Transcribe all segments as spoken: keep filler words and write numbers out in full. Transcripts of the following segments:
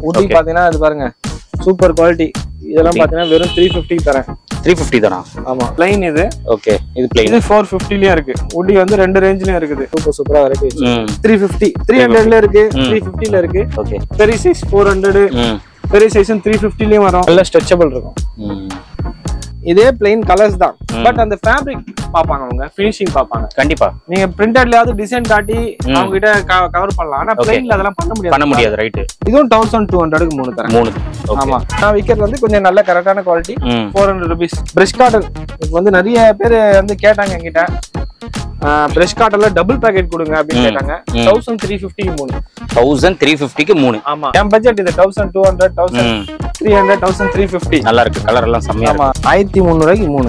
ஊட்டி பாத்தீங்கன்னா அது பாருங்க சூப்பர் குவாலிட்டி. இதெல்லாம் பாத்தீங்கன்னா வெறும் த்ரீ ஃபிஃப்டி தரேன். த்ரீ ஃபிஃப்டி தானா? ஆமா பிளைன் இது. ஓகே இது பிளைன். இது ஃபோர் ஃபிஃப்டிலயும் இருக்கு. ஊட்டி வந்து ரெண்டு ரேஞ்ச்லயும் இருக்குது. சூப்பர் சூப்பரா வெரைட்டி. த்ரீ ஃபிஃப்டி த்ரீ ஹண்ட்ரட்ல இருக்கு, த்ரீ ஃபிஃப்டில இருக்கு. ஓகே பெரிய சைஸ் ஃபோர் ஹண்ட்ரட், பெரிய சைஸ் த்ரீ ஃபிஃப்டிலயும் வரும். நல்ல ஸ்ட்ரெச்சபிள் இருக்கும். இதே பிளைன் கலர்ஸ் தான். பட் அந்த ஃபேப்ரிக் பாப்பாங்க அவங்க, ஃபினிஷிங் பாப்பாங்க. கண்டிப்பா நீங்க பிரிண்டட்லயாவது டிசைன் காட்டி அவங்க கிட்ட கவர் பண்ணலாம். ஆனா பிளைன்ல அதெல்லாம் பண்ண முடியாது. பண்ண முடியாது ரைட். இதுவும் தௌசண்ட் டூ ஹண்ட்ரட்க்கு மூணு தரேன். மூணு ஆமா. நான் விக்கிறது வந்து கொஞ்சம் நல்ல கரெக்டான quality. Four hundred rupees. Brush cotton இப்போ வந்து நிறைய பேர் வந்து கேட்டாங்க என்கிட்ட, பிரஷ் காட்டன்ல டபுள் பேக்கெட் கொடுங்க அப்படின்னு கேட்டாங்க. தௌசண்ட் த்ரீ ஃபிஃப்டிக்கு மூணு. தௌசண்ட் த்ரீ ஃபிஃப்டிக்கு மூணு. ஆமா என் பட்ஜெட் இது thousand two hundred, thousand three hundred, thousand three fifty. நல்லா இருக்கு, கலர் எல்லாம் செம்மையா. ஆமா ஆயிரத்தி முந்நூறு ரூபாய்க்கு மூணு.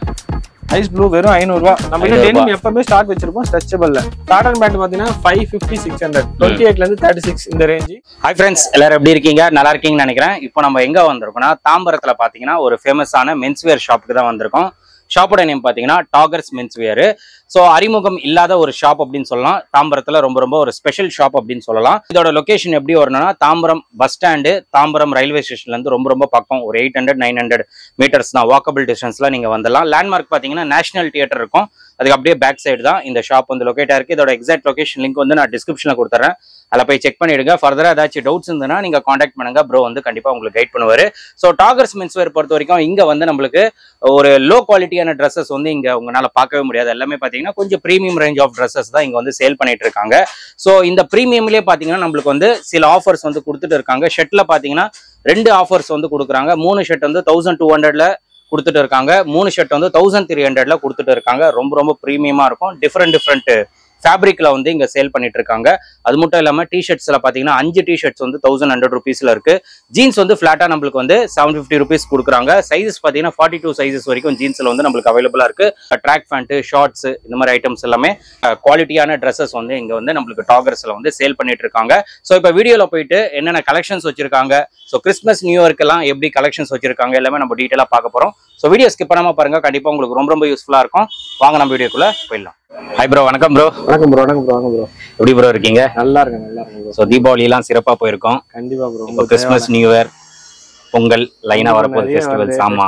ஐஸ் ப்ளூ வெறும் ஐநூறு ரூபாய். நம்ம கிட்ட டெனிம் எப்பவுமே ஸ்டாக் வச்சிருப்போம் ஸ்ட்ரெச்சபிள்ல. காட்டன் பேண்ட் பாத்தீங்கன்னா five fifty six hundred, twenty எயிட்ல இருந்து தேர்ட்டி சிக்ஸ் இந்த ரேஞ்ச். ஹாய் ஃப்ரெண்ட்ஸ், எல்லாரும் எப்படி இருக்கீங்க? நல்லா இருக்கீங்கன்னு நினைக்கிறேன். இப்போ நம்ம எங்க வந்திருக்கோம்னா தாம்பரத்துல பாத்தீங்கன்னா ஒரு ஃபேமஸான மென்ஸ்வேர் ஷாப்புக்கு தான் வந்திருக்கோம். ஷாப்போட நேம் பாத்தீங்கன்னா டாகர்ஸ் மென்ஸ்வேர். ஸோ அறிமுகம் இல்லாத ஒரு ஷாப் அப்படின்னு சொல்லலாம். தாம்பரத்துல ரொம்ப ரொம்ப ஒரு ஸ்பெஷல் ஷாப் அப்படின்னு சொல்லலாம். இதோட லொகேஷன் எப்படி வரணும்னா Tambaram bus stand, Tambaram railway ஸ்டேஷன்ல இருந்து ரொம்ப ரொம்ப பக்கம். ஒரு eight hundred nine hundred metres தான், வாக்கபிள் டிஸ்டன்ஸ்ல நீங்க வந்துடலாம். லேண்ட்மார்க் பாத்தீங்கன்னா நேஷனல் தியேட்டர் இருக்கும், அதுக்கு அப்படியே பேக் சைடு தான் இந்த ஷாப் வந்து லொகேட் ஆயிருக்கு. இதோட எக்ஸாக்ட் லொகேஷன் லிங்க் வந்து நான் டிஸ்கிரிப்ஷன்ல கொடுத்துறேன். அதில் போய் செக் பண்ணிடுங்க. ஃபர்தரா ஏதாச்சும் டவுட்ஸ் இருந்ததுன்னா நீங்க காண்டாக்ட் பண்ணுங்க, ப்ரோ வந்து கண்டிப்பா உங்களுக்கு கைட் பண்ணுவாரு. ஸோ டாகர்ஸ் மென்ஸ்வேர் பொறுத்த வரைக்கும் இங்க வந்து நம்மளுக்கு ஒரு லோ குவாலிட்டியான ட்ரெஸ்ஸஸ் வந்து இங்க உங்களால பார்க்கவே முடியாது. எல்லாமே பாத்தீங்கன்னா கொஞ்சம் ப்ரீமியம் ரேஞ்ச் ஆஃப் ட்ரெஸ்ஸஸ் தான் இங்க வந்து சேல் பண்ணிட்டு இருக்காங்க. ஸோ இந்த ப்ரீமியம்லேயே பாத்தீங்கன்னா நம்மளுக்கு வந்து சில ஆஃபர்ஸ் வந்து கொடுத்துட்டு இருக்காங்க. ஷர்ட்ல பாத்தீங்கன்னா ரெண்டு ஆஃபர்ஸ் வந்து கொடுக்குறாங்க. மூணு ஷர்ட் வந்து தௌசண்ட் டூ ஹண்ட்ரட்ல கொடுத்துட்டு இருக்காங்க. மூணு ஷர்ட் வந்து தௌசண்ட் த்ரீ ஹண்ட்ரட்ல கொடுத்துட்டு இருக்காங்க. ரொம்ப ரொம்ப ப்ரீமியமா இருக்கும். டிஃப்ரெண்ட் டிஃப்ரெண்ட் ஃபேப்ரிக்ல வந்து இங்க சேல் பண்ணிட்டு இருக்காங்க. அது மட்டும் இல்லாம டிஷர்ட்ஸ்ல பாத்தீங்கன்னா அஞ்சு டிஷர்ட்ஸ் வந்து தௌசண்ட் ஹண்ட்ரட் ருபீஸ்ல இருக்கு. ஜீன்ஸ் வந்து பிளாட்டா நம்மளுக்கு வந்து செவன் பிப்டி ருபீஸ் கொடுக்குறாங்க. சைஸஸ் பாத்தீங்கன்னா ஃபார்ட்டி டூ சைஸஸ் வரைக்கும் ஜீன்ஸ்ல வந்து நம்மளுக்கு அவைலபிளா இருக்கு. ட்ராக் பேண்ட், ஷார்ட்ஸ் இந்த மாதிரி ஐட்டம்ஸ் எல்லாமே குவாலிட்டியான ட்ரெஸ்ஸஸ் வந்து இங்க வந்து நம்மளுக்கு டாகர்ஸ்ல வந்து சேல் பண்ணிட்டு இருக்காங்க. ஸோ இப்போ வீடியோல போயிட்டு என்னென்ன கலெக்ஷன்ஸ் வச்சிருக்காங்க, ஸோ கிறிஸ்மஸ் நியூ இயர்க்கு எல்லாம் எப்படி கலெக்ஷன்ஸ் வச்சிருக்காங்க எல்லாமே நம்ம டீட்டெயிலா பார்க்க போறோம். ஸோ வீடியோ ஸ்கிப் பண்ணாம பாருங்க, கண்டிப்பா உங்களுக்கு ரொம்ப ரொம்ப யூஸ்ஃபுல்லா இருக்கும். வாங்க நம்ம வீடியோக்குள்ள போயிடலாம். ஹாய் ப்ரோ, வணக்கம் ப்ரோ. வணக்கம் ப்ரோ. வணக்கம் ப்ரோ. வணக்கம் ப்ரோ. எப்படி ப்ரோ இருக்கீங்க? நல்லா இருக்கேன், நல்லா இருக்கேன். ஸோ தீபாவளி எல்லாம் சிறப்பா போயிருக்கோம். கண்டிப்பா ப்ரோ. இப்போ கிறிஸ்மஸ் நியூ இயர் பொங்கல் லைனா வரப்போகுது, ஃபெஸ்டிவல்ஸ். ஆமா.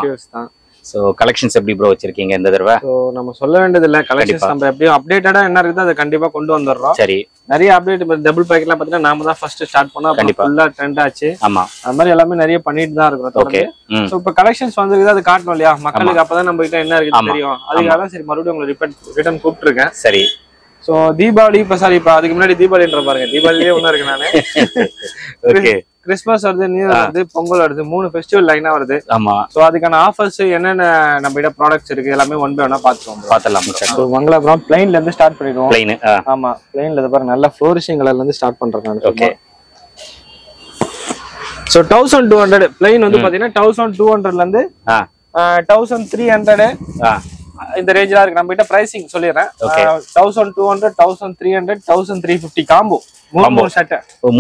ஸோ கலெக்ஷன்ஸ் எப்படி ப்ரோ வச்சிருக்கீங்க இந்த தடவை? ஸோ நம்ம சொல்ல வேண்டியது இல்லை, கலெக்ஷன்ஸ் நம்ம எப்படியும் அப்டேட்டடா என்ன இருக்குது அதை கண்டிப்பா கொண்டு வந்துடுறோம். சரி. நிறைய அப்டேட் டபுள் பேக்கெட்லாம் பார்த்தீங்கன்னா நாம தான் ஃபர்ஸ்ட் ஸ்டார்ட் பண்ணோம். கண்டிப்பா ஃபுல்லா ட்ரெண்ட் ஆச்சு. ஆமா, அது மாதிரி எல்லாமே நிறைய பண்ணிட்டு தான் இருக்கிறோம். ஓகே. ஸோ இப்போ கலெக்ஷன்ஸ் வந்துருக்குது, அது காட்டணும் இல்லையா மக்களுக்கு, அப்பதான் நம்ம கிட்ட என்ன இருக்குது தெரியும். அதுக்காக தான் சரி மறுபடியும் உங்களை ரிப்பீட் ரிட்டர்ன் கூப்பிட்டுருக்கேன். சரி. ஸோ தீபாவளி இப்போ சாரி இப்போ அதுக்கு முன்னாடி தீபாவளின்ற பாருங்க, தீபாவளியே ஒண்ணா இருக்கு. நானு ஓகே. கிறிஸ்மஸ் வருது, நியூ இயர் வருது, பொங்கல் வருது, மூணு ஃபெஸ்டிவல் லைனா வருது. ஆமா. சோ அதுக்கான ஆஃபர்ஸ் என்னென்ன நம்ம கிட்ட ப்ராடக்ட்ஸ் இருக்கு எல்லாமே ஒன் பை ஒன்னா பாத்துறோம். பாத்தலாம். சோ மங்களாபுரம் பிளைன்ல இருந்து ஸ்டார்ட் பண்ணிடுவோம். பிளைன். ஆமா பிளைன்ல இருந்து பாருங்க, நல்ல ஃப்ளோரிஷிங் கலர்ல இருந்து ஸ்டார்ட் பண்றேன் நான். Okay. So thousand two hundred plain வந்து பாத்தீங்கன்னா தௌசண்ட் டூ ஹண்ட்ரட்ல இருந்து தௌசண்ட் த்ரீ ஹண்ட்ரட் இந்த ரேஞ்சில இருக்கு. நம்ம கிட்ட பிரைசிங் சொல்லிடுறேன். Thousand two hundred, thousand three hundred, thousand three fifty combo. மூணு சட்டை.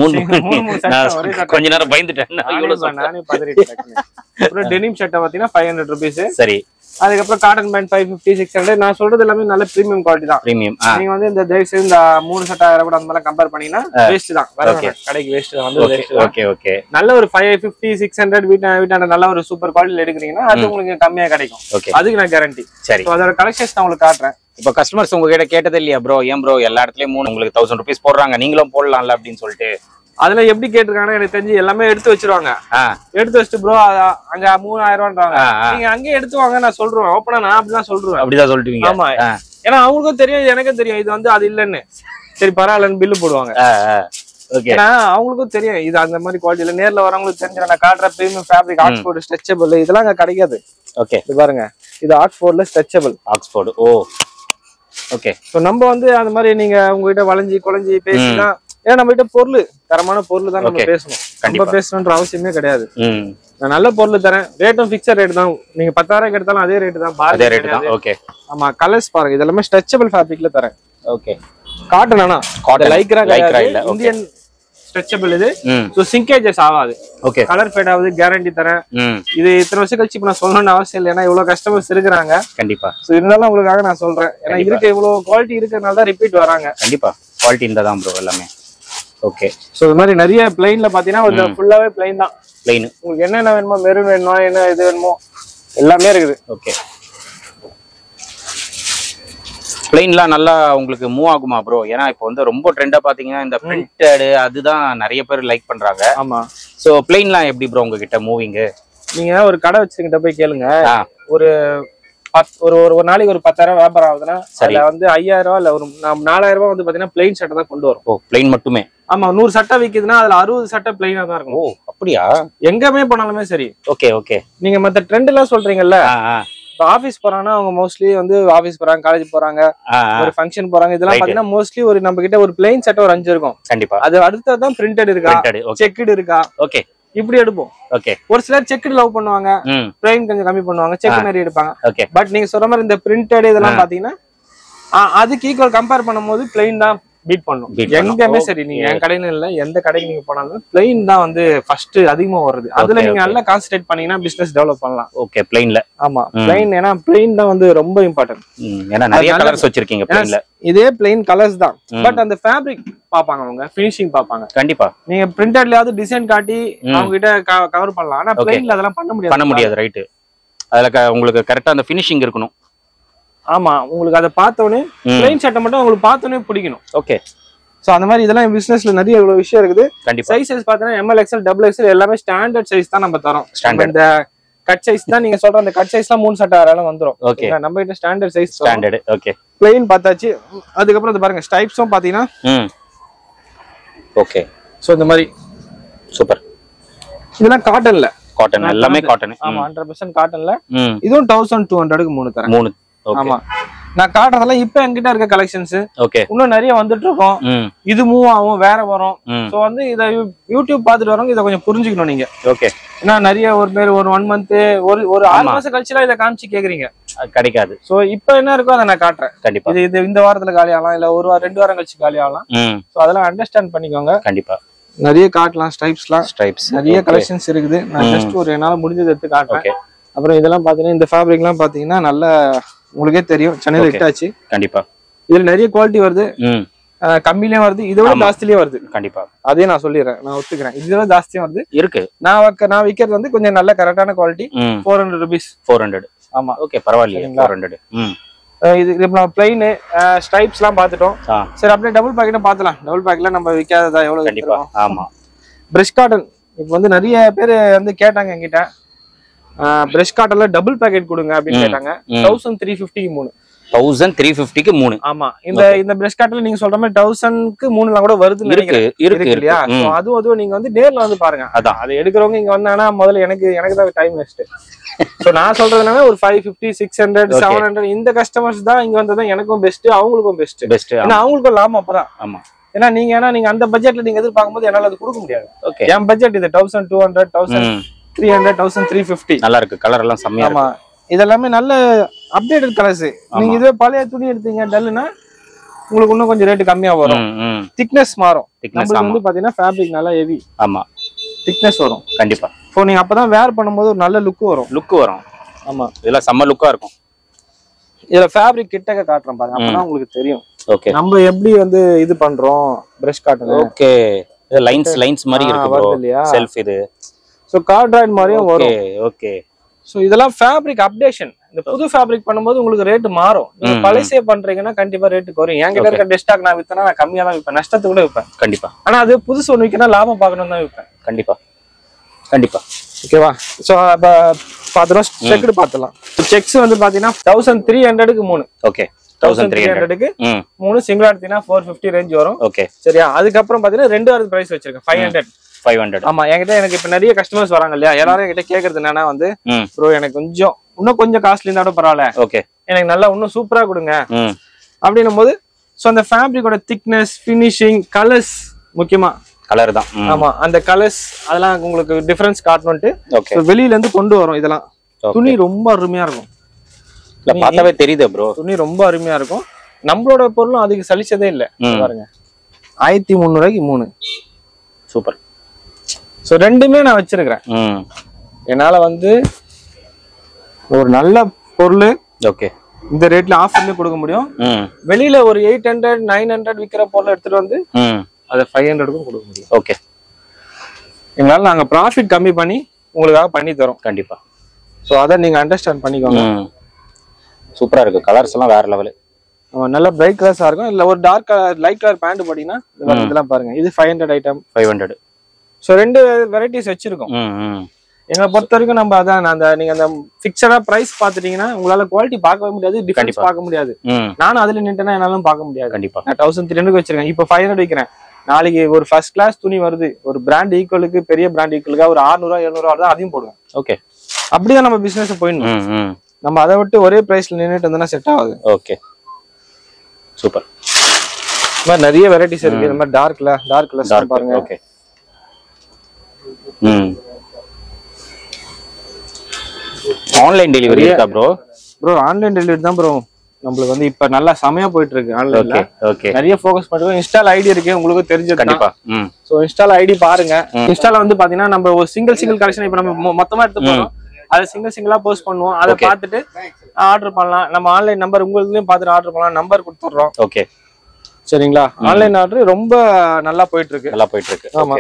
கொஞ்ச நேரம் பயந்துட்டேன் நானே, பதறிட்டேன். அப்புறம் டெனிம் சட்டை பாத்தீங்கன்னா ஃபைவ் ஹண்ட்ரட் ருபீஸ். சரி. அதுக்கப்புறம் cotton pant five fifty six hundred. நான் சொல்றது எல்லாமே நல்ல பிரீமியம் குவாலிட்டி தான். பிரீமியம். நீங்க வந்து இந்த தயவுசெய்து இந்த மூணு சட்டை ஆயிரம் கூட அந்த மாதிரி கம்பேர் பண்ணீங்கன்னா வேஸ்ட் தான். கடைக்கு வேஸ்ட் தான் வந்து. Okay okay. நல்ல ஒரு ஃபைவ் ஃபிஃப்டி சிக்ஸ் ஹண்ட்ரட் வீட்டா வீட்டாண்ட நல்ல ஒரு சூப்பர் குவாலிட்டியில எடுக்கிறீங்கன்னா அது உங்களுக்கு கம்மியா கிடைக்கும். அதுக்கு நான் கேரண்டி. சரி. அதோட கலெக்ஷன்ஸ் நான் உங்களுக்கு காட்டுறேன். இப்ப கஸ்டமர்ஸ் உங்ககிட்ட கேட்டது இல்லையா ப்ரோ, ஏன் ப்ரோ எல்லா இடத்துலயும் மூணு உங்களுக்கு தௌசண்ட் ருபீஸ் போடுறாங்க, நீங்களும் போடலாம்ல அப்படின்னு சொல்லிட்டு? அதுல எப்படி கேட்டிருக்காங்கன்னா எனக்கு தெரிஞ்சு எல்லாமே எடுத்து வச்சிருவாங்க. எடுத்து வச்சுட்டு ப்ரோ அங்க மூணாயிரம் ரூபான்றாங்க, நீங்க அங்கேயே எடுத்து வாங்க நான் சொல்றேன். ஓப்பனா நான் அப்படிதான் சொல்றேன். அப்படிதான் சொல்லிட்டு. ஆமா, ஏன்னா அவங்களுக்கும் தெரியும் எனக்கும் தெரியும் இது வந்து அது இல்லைன்னு. சரி பரவாயில்லன்னு பில்லு போடுவாங்க. ஏன்னா அவங்களுக்கும் தெரியும் இது அந்த மாதிரி குவாலிட்டியில. நேர்ல வரவங்களுக்கு தெரிஞ்சு நான் காட்டுற பிரீமியம் ஃபேப்ரிக் ஆக்ஸ்போர்ட் ஸ்ட்ரெச்சபிள் இதெல்லாம் அங்க கிடைக்காது. ஓகே. இது பாருங்க, இது ஆக்ஸ்போர்ட்ல stretchable. Oxford. Oh okay. So நம்ம வந்து அந்த மாதிரி நீங்க உங்ககிட்ட வளைஞ்சி குழஞ்சி பேசினா, ஏன்னா நம்ம கிட்ட பொருள் தரமான பொருள் தான் நம்ம பேசணும். கண்டிப்பா பேசணும்ன்ற அவசியமே கிடையாது. நான் நல்ல பொருள் தரேன், ரேட்டும் பிக்சர் ரேட் தான். நீங்க பத்தாயிரம் எடுத்தாலும் அதே ரேட் தான். அதே ரேட் தான். ஓகே. ஆமா. கலர்ஸ் பாருங்க, இது எல்லாமே ஸ்ட்ரெச்சபிள் ஃபேப்ரிக்ல தரேன். ஓகே. காட்டன் ஆனா காட்டன் லைக்ரா இல்ல, இந்தியன் ஸ்ட்ரெச்சபிள் இது. சோ சிங்கேஜஸ் ஆகாது. ஓகே. கலர் ஃபேட் ஆகுது, கேரண்டி தரேன். இது இத்தனை வருஷம் கழிச்சு இப்ப நான் சொல்லணும்னு அவசியம் இல்லை, ஏன்னா இவ்வளவு கஸ்டமர்ஸ் இருக்கிறாங்க. கண்டிப்பா. சோ இருந்தாலும் உங்களுக்காக நான் சொல்றேன், ஏன்னா இருக்கு இவ்வளவு குவாலிட்டி இருக்கிறதுனால தான் ரிப்பீட் வராங்க. கண்டிப்பா குவாலிட்டி இருந்தா தான் ப்ரோ எல்லாமே. ஓகே. சோ இந்த மாதிரி நிறைய பிளைன்ல பாத்தீங்கன்னா ஒரு ஃபுல்லாவே பிளைன் தான். பிளைன். உங்களுக்கு என்னென்ன வேணுமோ, மெரூன் வேணுமோ, என்ன இது வேணுமோ எல்லாமே இருக்குது. ஓகே. பிளைன்லாம் நல்லா உங்களுக்கு மூவ் ஆகுமா ப்ரோ? ஏன்னா இப்போ வந்து ரொம்ப ட்ரெண்டா பாத்தீங்கன்னா இந்த பிரிண்டட் அதுதான் நிறைய பேர் லைக் பண்றாங்க. ஆமா. சோ பிளைன்லாம் எப்படி ப்ரோ உங்ககிட்ட மூவிங்? நீங்க ஒரு கடை வச்சுக்கிட்ட போய் கேளுங்க. ஒரு ஒரு ஒரு நாளைக்கு ஒரு பத்தாயிரம் வியாபாரம் ஆகுதுன்னா அதுல வந்து ஐயாயிரம் ரூபாய் இல்ல ஒரு நாலாயிரம் ரூபாய் வந்து பாத்தீங்கன்னா பிளைன் சட்டை தான் கொண்டு வரும். ஓ, பிளைன் மட்டுமே? ஆமா. நூறு சட்டை விக்குதுன்னா அதுல அறுபது சட்டை பிளைனா தான் இருக்கும். ஓ அப்படியா? எங்கமே போனாலுமே சரி. Okay okay. நீங்க மத்த ட்ரெண்ட் எல்லாம் சொல்றீங்கல்ல, இப்போ ஆபீஸ் போறாங்கன்னா அவங்க மோஸ்ட்லி வந்து ஆபீஸ் போறாங்க, காலேஜ் போறாங்க, ஒரு ஃபங்க்ஷன் போறாங்க, இதெல்லாம் பாத்தீங்கன்னா மோஸ்ட்லி ஒரு நம்ம கிட்ட ஒரு பிளைன் சட்டை ஒரு அஞ்சு இருக்கும். கண்டிப்பா. அது அடுத்ததான் பிரிண்டட் இருக்கா, செக்குடு இருக்கா, ஓகே இப்படி எடுப்போம். ஓகே. ஒரு சிலர் செக்குடு லவ் பண்ணுவாங்க, பிளைன் கொஞ்சம் கம்மி பண்ணுவாங்க, செக்கு நிறைய எடுப்பாங்க. பட் நீங்க சொல்ற மாதிரி இந்த பிரிண்டட் இதெல்லாம் பாத்தீங்கன்னா அதுக்கு ஈக்குவல் கம்பேர் பண்ணும்போது பிளைன் தான் பீட் பண்ணும். எங்கமே சரி, நீங்க என் கடையில இல்ல எந்த கடைக்கு நீங்க போனாலும் பிளைன் தான் வந்து ஃபர்ஸ்ட் அதிகமா வருது. அதுல நீங்க நல்லா கான்சென்ட்ரேட் பண்ணீங்கன்னா பிசினஸ் டெவலப் பண்ணலாம். ஓகே. பிளைன்ல. ஆமா, பிளைன். ஏன்னா பிளைன் தான் வந்து ரொம்ப இம்பார்ட்டன்ட். ஏன்னா நிறைய கலர்ஸ் வச்சிருக்கீங்க பிளைன்ல. இதே பிளைன் கலர்ஸ் தான், பட் அந்த ஃபேப்ரிக் பாப்பாங்க அவங்க, ஃபினிஷிங் பாப்பாங்க. கண்டிப்பா. நீங்க பிரிண்டட்லயாவது டிசைன் காட்டி அவங்க கிட்ட கவர் பண்ணலாம். ஆனா பிளைன்ல அதெல்லாம் பண்ண முடியாது. பண்ண முடியாது. ரைட். அதுல உங்களுக்கு கரெக்ட்டா அந்த ஃபினிஷிங் இருக்கணும். ஆமா, உங்களுக்கு அதை பார்த்தோன்னே பிளைன் சட்டை மட்டும் உங்களுக்கு பார்த்தோன்னே பிடிக்கணும். ஓகே. சோ அந்த மாதிரி இதெல்லாம் பிசினஸ்ல நிறைய இவ்வளவு விஷயம் இருக்குது. சைஸ் சைஸ் பாத்தீங்கன்னா எம்எல் எக்ஸ்எல் டபுள் எக்ஸ்எல் எல்லாமே ஸ்டாண்டர்ட் சைஸ் தான் நம்ம தரோம். இந்த கட் சைஸ் தான் நீங்க சொல்ற அந்த கட் சைஸ்லாம் மூணு சட்டை ஆறாலும் வந்துரும். ஓகே. நம்ம கிட்ட standard size standard. Okay. Plain பார்த்தாச்சு. அதுக்கப்புறம் இது பாருங்க ஸ்டைப்ஸும் பாத்தீங்கன்னா ம் ஓகே. சோ இந்த மாதிரி சூப்பர். இதெல்லாம் காட்டன்ல. காட்டன் எல்லாமே காட்டன். ஆமா, நூறு பர்சன்ட் காட்டன்ல. இதுவும் ஆயிரத்து இருநூறுக்கு மூணு தரேன். மூணு. ஆமா, நான் காட்டுறதெல்லாம் இப்ப என்கிட்ட இருக்க கலெக்ஷன்ஸ். ஓகே. இன்னும் நிறைய வந்துட்டு இருக்கோம். இது மூவ் ஆகும், வேற வரும். சோ வந்து இத யூடியூப் பாத்துட்டு வரவங்க இத கொஞ்சம் புரிஞ்சுக்கணும் நீங்க. ஓகே. ஏன்னா நிறைய ஒரு பேர் ஒரு ஒன் மந்த் ஒரு ஒரு ஆறு மாசம் கழிச்சுலாம் இதை காமிச்சு கேக்குறீங்க, கிடைக்காது. சோ இப்ப என்ன இருக்கோ அதை நான் காட்டுறேன். கண்டிப்பா. இது இது இந்த வாரத்துல காலி ஆகலாம், இல்ல ஒரு வாரம் ரெண்டு வாரம் கழிச்சு காலி ஆகலாம். சோ அதெல்லாம் அண்டர்ஸ்டாண்ட் பண்ணிக்கோங்க. கண்டிப்பா. நிறைய காட்டலாம். ஸ்டைப்ஸ்லாம் ஸ்டைப்ஸ் நிறைய கலெக்ஷன்ஸ் இருக்குது. நான் ஜஸ்ட் ஒரு என்னால முடிஞ்சதை எடுத்து காட்டுறேன். அப்புறம் இதெல்லாம் பாத்தீங்கன்னா இந்த ஃபேப்ரிக் எல்லாம் பாத்தீங்கன்னா நல்ல உங்களுக்கே தெரியும், சென்னையில ஹிட் ஆச்சு. கண்டிப்பா. இதுல நிறைய குவாலிட்டி வருது, கம்மிலயும் வருது, இதோட ஜாஸ்திலயும் வருது. கண்டிப்பா. அதே நான் சொல்லிடுறேன், நான் ஒத்துக்கிறேன். இதோட ஜாஸ்தியும் வருது இருக்கு. நான் நான் விற்கிறது வந்து கொஞ்சம் நல்ல கரெக்டான quality. Four hundred rupees. Four hundred. ஆமா. ஓகே, பரவாயில்லையே. Four hundred. இது இப்போ நம்ம பிளைன் ஸ்டைப்ஸ் எல்லாம் பாத்துட்டோம். சரி, அப்படியே டபுள் பேக்கெட்டும் பாத்துலாம். டபுள் பேக்கெட்ல நம்ம விற்காததா எவ்வளவு? கண்டிப்பா. ஆமா. பிரஷ் காட்டன் இப்போ வந்து நிறைய பேர் வந்து கேட்டாங்க என்கிட்ட, பிரஷ் காட்டன்ல டபுள் பேக்கெட் கொடுங்க அப்படின்னு கேட்டாங்க. தௌசண்ட் த்ரீ பிப்டிக்கு மூணு. தௌசண்ட் த்ரீ பிப்டிக்கு மூணு. ஆமா. இந்த இந்த பிரஷ் காட்டன்ல நீங்க சொல்ற மாதிரி தௌசண்ட்க்கு மூணுலாம் கூட வருது இருக்கு இருக்கு இல்லையா? அதுவும் அதுவும் நீங்க வந்து நேர்ல வந்து பாருங்க. அதான் அதை எடுக்கிறவங்க இங்க வந்தாங்கன்னா முதல்ல எனக்கு எனக்கு தான் டைம் வேஸ்ட். சோ நான் சொல்றதுனால ஒரு five fifty six hundred seven hundred இந்த கஸ்டமர்ஸ் தான் இங்க வந்ததான் எனக்கும் பெஸ்ட், அவங்களுக்கும் பெஸ்ட். பெஸ்ட். ஏன்னா அவங்களுக்கும் லாபம் அப்பதான். ஆமா. ஏன்னா நீங்க ஏன்னா நீங்க அந்த பட்ஜெட்ல நீங்க எதிர்பார்க்கும் போது என்னால அது கொடுக்க முடியாது. என் பட்ஜெட் இது thousand two hundred thousand three hundred thousand three fifty. நல்லா இருக்கு. கலர் எல்லாம் செம்மையா. ஆமா, இதெல்லாமே நல்ல அப்டேட்டட் கலர்ஸ். நீங்க இதே பழைய துணி எடுத்தீங்க டல்லுனா உங்களுக்கு இன்னும் கொஞ்சம் ரேட் கம்மியா வரும். திக்னஸ் மாறும். நமக்கு வந்து பாத்தீங்கன்னா ஃபேப்ரிக் நல்லா ஹெவி. ஆமா, திக்னஸ் வரும். கண்டிப்பா. சோ நீங்க அப்பதான் வேர் பண்ணும்போது ஒரு நல்ல லுக் வரும். லுக் வரும். ஆமா, இதெல்லாம் செம்ம லுக்கா இருக்கும். இதுல ஃபேப்ரிக் கிட்டக்க காட்டுறேன் பாருங்க, அப்பதான் உங்களுக்கு தெரியும். ஓகே, நம்ம எப்படி வந்து இது பண்றோம் பிரஷ் காட்டன். ஓகே, இது லைன்ஸ் லைன்ஸ் மாதிரி இருக்கு ப்ரோ. செல்ஃப் இது. சோ கார்ட்ராய்ட் மாதிரியும் வரும். ஓகே. சோ இதெல்லாம் ஃபேப்ரிக் அப்டேஷன். இந்த புது ஃபேப்ரிக் பண்ணும்போது உங்களுக்கு ரேட் மாறும். நீங்க பழைசே பண்றீங்கன்னா கண்டிப்பா ரேட் குறையும். என்கிட்ட இருக்க டெஸ்டாக் நான் வித்தனா நான் கம்மியா தான் விற்பேன், நஷ்டத்தை கூட விற்பேன். கண்டிப்பா. ஆனா அது புதுசு ஒன்று விற்கணும், லாபம் பார்க்கணும் தான் விற்பேன். கண்டிப்பா கண்டிப்பா. ஓகேவா? சோ அப்ப பாத்துறோம், செக்குடு பாத்துலாம். செக்ஸ் வந்து பாத்தீங்கன்னா தௌசண்ட் த்ரீ ஹண்ட்ரடுக்கு மூணு. ஓகே, தௌசண்ட் த்ரீ ஹண்ட்ரடுக்கு மூணு. சிங்கிள் எடுத்தீங்கன்னா ஃபோர் பிப்டி ரேஞ்ச் வரும். ஓகே, சரியா? அதுக்கப்புறம் பாத்தீங்கன்னா ரெண்டு வாரம் பிரைஸ் வச்சிருக்கேன், ஃபைவ் ஹண்ட்ரட் ஃபைவ் ஹண்ட்ரட். ஆமா, என்கிட்ட எனக்கு இப்ப நிறைய கஸ்டமர்ஸ் வராங்க இல்லையா, எல்லாரும் என்கிட்ட கேக்குறது என்னன்னா வந்து ப்ரோ எனக்கு கொஞ்சம் இன்னும் கொஞ்சம் காஸ்ட்லி இருந்தாலும் பரவாயில்ல, ஓகே எனக்கு நல்லா இன்னும் சூப்பரா கொடுங்க அப்படின்னும் போது சோ அந்த ஃபேப்ரிக்கோட திக்னஸ், ஃபினிஷிங், கலர்ஸ், முக்கியமா கலர் தான். ஆமா, அந்த கலர்ஸ் அதெல்லாம் உங்களுக்கு டிஃபரன்ஸ் காட்டணும்ட்டு வெளியில இருந்து கொண்டு வரும். இதெல்லாம் துணி ரொம்ப அருமையா இருக்கும். பார்த்தாவே தெரியுது ப்ரோ, துணி ரொம்ப அருமையா இருக்கும். நம்மளோட பொருளும் அதுக்கு சலிச்சதே இல்ல. பாருங்க, ஆயிரத்தி முந்நூறு ரூபாய்க்கு மூணு. சூப்பர். சோ ரெண்டுமே நான் வச்சிருக்கிறேன். என்னால வந்து ஒரு நல்ல பொருள் ஓகே இந்த ரேட்ல ஆஃபர்லயே கொடுக்க முடியும். வெளியில ஒரு எயிட் ஹண்ட்ரட் நைன் ஹண்ட்ரட் விக்கிற பொருள் எடுத்துட்டு வந்து அதை ஃபைவ் ஹண்ட்ரடுக்கும் கொடுக்க முடியும். ஓகே, எங்களால நாங்க ப்ராஃபிட் கம்மி பண்ணி உங்களுக்காக பண்ணி தரோம் கண்டிப்பா. ஸோ அதை நீங்க அண்டர்ஸ்டாண்ட் பண்ணிக்கோங்க. சூப்பரா இருக்கு, கலர்ஸ் எல்லாம் வேற லெவல். நல்ல பிரைட் கலர்ஸா இருக்கும். இல்ல ஒரு டார்க் லைட் கலர் பேண்ட் போட்டீங்கன்னா இதெல்லாம் பாருங்க, இது five hundred item. Five hundred. So ரெண்டு வெரைட்டிஸ் வச்சிருக்கோம். எங்களை பொறுத்த வரைக்கும் நம்ம அதான் அந்த நீங்க அந்த பிக்சரா பிரைஸ் பாத்துட்டீங்கன்னா உங்களால குவாலிட்டி பார்க்கவே முடியாது, டிஃபரன்ஸ் பார்க்க முடியாது. நானும் அதுல நின்றுனா என்னாலும் பார்க்க முடியாது. கண்டிப்பா நான் தௌசண்ட் த்ரீ ஹண்ட்ரட் வச்சிருக்கேன், இப்போ ஃபைவ் ஹண்ட்ரட் வைக்கிறேன். நாளைக்கு ஒரு ஃபர்ஸ்ட் கிளாஸ் துணி வருது, ஒரு பிராண்ட் ஈக்குவலுக்கு பெரிய பிராண்ட் ஈக்குவலுக்கா ஒரு ஆறுநூறுவா எழுநூறுவா தான் அதையும் போடுவேன். ஓகே, அப்படிதான் நம்ம பிசினஸ் போயிடணும். நம்ம அதை விட்டு ஒரே பிரைஸ்ல நின்றுட்டு இருந்தோம்னா செட் ஆகுது. Okay, super. இந்த மாதிரி நிறைய வெரைட்டிஸ் இருக்கு. இந்த மாதிரி டார்க்ல டார்க் கலர்ஸ் பாருங்க. ஓகே, ம் ஆன்லைன் டெலிவரி இருக்கா ப்ரோ? ப்ரோ ஆன்லைன் டெலிவரி தான் ப்ரோ நம்மளுக்கு வந்து இப்ப நல்லா சமயா போயிட்டு இருக்கு. ஆன்லைன்ல ஓகே, நிறைய ஃபோக்கஸ் பண்ணுவோம். இன்ஸ்டால் ஐடி இருக்கு, உங்களுக்கு தெரிஞ்சது கண்டிப்பா. ம் சோ இன்ஸ்டால் ஐடி பாருங்க. இன்ஸ்டால வந்து பாத்தீங்கன்னா நம்ம ஒரு சிங்கிள் சிங்கிள் கலெக்ஷன் இப்ப நம்ம மொத்தமா எடுத்து போறோம், அதை சிங்கிள் சிங்கிளா போஸ்ட் பண்ணுவோம். அதை பார்த்துட்டு ஆர்டர் பண்ணலாம். நம்ம ஆன்லைன் நம்பர் உங்களுக்குலயும் பார்த்துட்டு ஆர்டர் பண்ணலாம், நம்பர் கொடுத்துடுறோம். ஓகே, சரிங்களா? ஆன்லைன் ஆர்டர் ரொம்ப நல்லா போயிட்டு இருக்கு. நல்லா போயிட்டு இருக்கு. ஆமா.